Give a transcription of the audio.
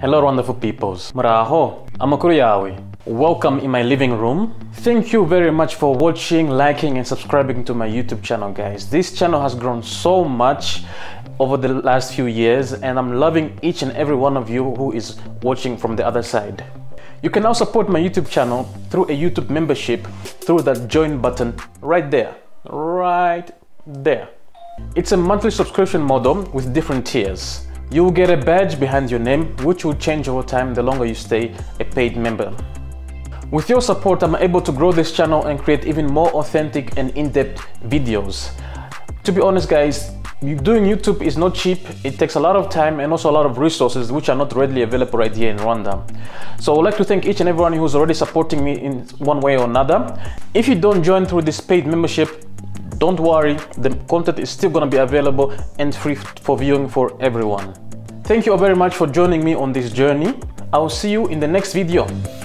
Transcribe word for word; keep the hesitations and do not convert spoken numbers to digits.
Hello wonderful peoples. Muraho, amakuru yawe. Welcome in my living room. Thank you very much for watching, liking and subscribing to my YouTube channel, guys. This channel has grown so much over the last few years and I'm loving each and every one of you who is watching from the other side. You can now support my YouTube channel through a YouTube membership through that join button right there, right there. It's a monthly subscription model with different tiers. You will get a badge behind your name, which will change over time the longer you stay a paid member. With your support, I'm able to grow this channel and create even more authentic and in-depth videos. To be honest, guys, doing YouTube is not cheap. It takes a lot of time and also a lot of resources which are not readily available right here in Rwanda. So I would like to thank each and everyone who's already supporting me in one way or another. If you don't join through this paid membership, don't worry, the content is still going to be available and free for viewing for everyone. Thank you all very much for joining me on this journey. I will see you in the next video.